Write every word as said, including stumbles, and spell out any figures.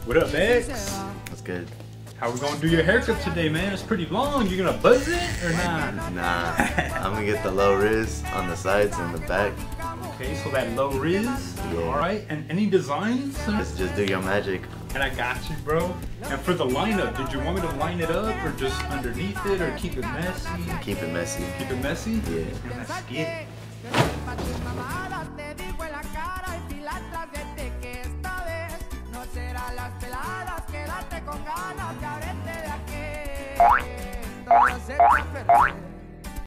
What up, X? That's good. How we gonna do your haircut today, man? It's pretty long. You gonna buzz it or not? Nah, I'm gonna get the low rizz on the sides and the back. Okay, so that low rizz. Yeah. All right, and any designs? Just, just do your magic. And I got you, bro. And for the lineup, did you want me to line it up or just underneath it or keep it messy? Keep it messy. Keep it messy? Yeah. And let's get it.